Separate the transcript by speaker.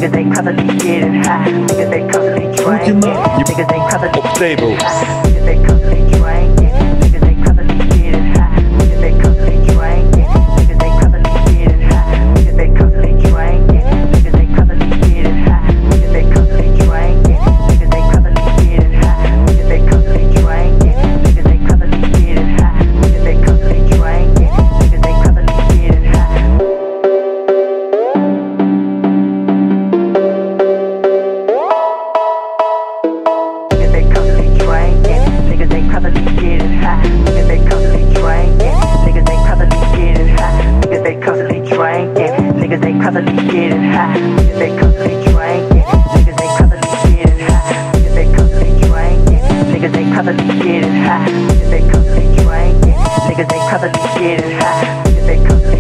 Speaker 1: Niggas ain't constantly getting high. Niggas ain't constantly drinking. Niggas ain't constantly
Speaker 2: stable.
Speaker 1: Niggas ain't constantly drinking. Niggas ain't constantly getting high. Niggas ain't constantly drinking. Niggas ain't constantly getting high. Niggas ain't constantly drinking. Niggas ain't constantly getting high. Niggas ain't constantly drinking. Niggas ain't constantly getting high. Niggas ain't constantly drinking. Niggas ain't constantly getting high. Niggas ain't constantly drinking. Niggas ain't constantly getting high. Niggas ain't constantly drinking. Niggas ain't constantly getting high. Niggas ain't constantly drinking. Niggas ain't constantly getting high. Niggas ain't constantly drinking. Niggas ain't constantly getting high. Niggas ain't constantly drinking. Niggas ain't constantly getting high. Niggas ain't constantly drinking. Niggas ain't constantly getting high. Niggas ain't constantly drinking. Niggas ain't constantly getting high. Niggas ain't constantly